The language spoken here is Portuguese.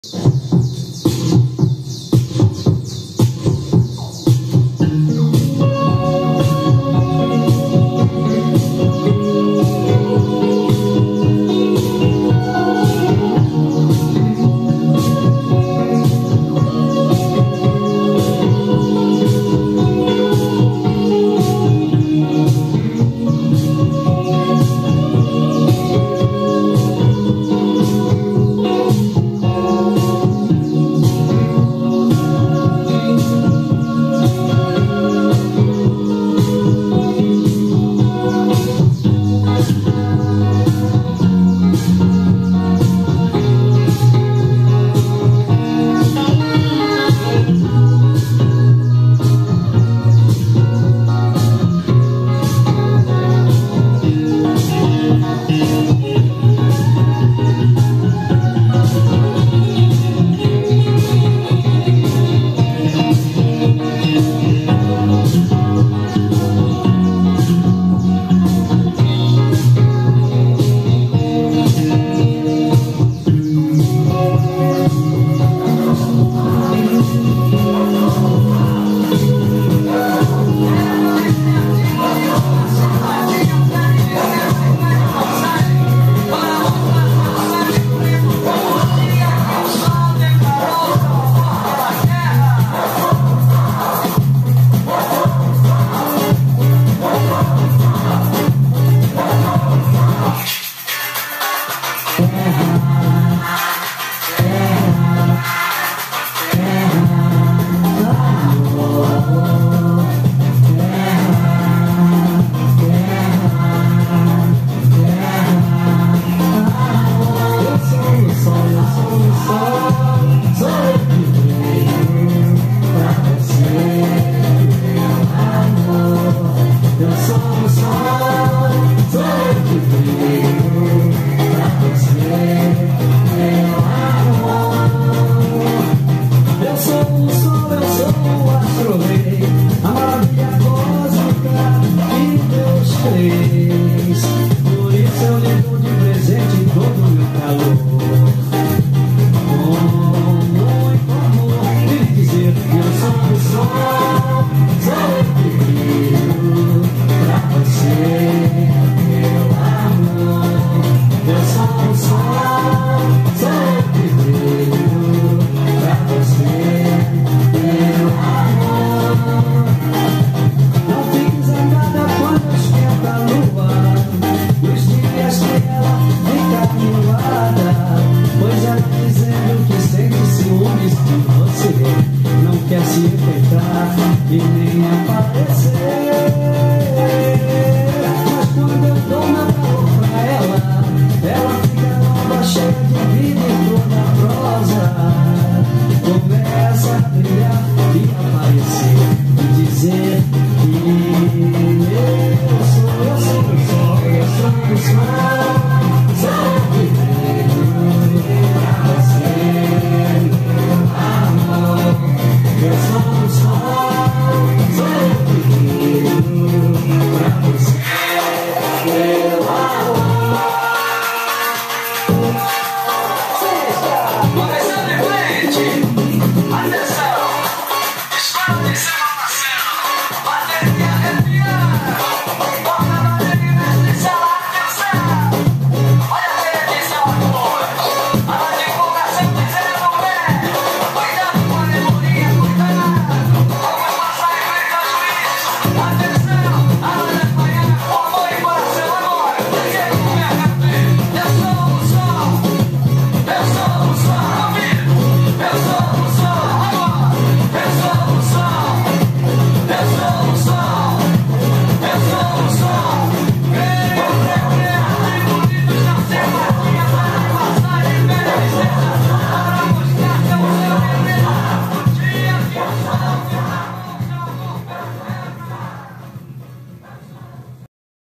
Por isso eu lhe dou de presente todo o meu calor. Com muito amor, e dizer que eu sou o sol, sou o que brilho pra você, meu amor. Eu sou o sol, sou o que brilho pra você, meu amor. Não fiques zangada quando esquenta a lua, nos dias que ela fica nublada, pois ela dizendo que sente ciúmes de você, não quer se enfeitar e nem aparecer.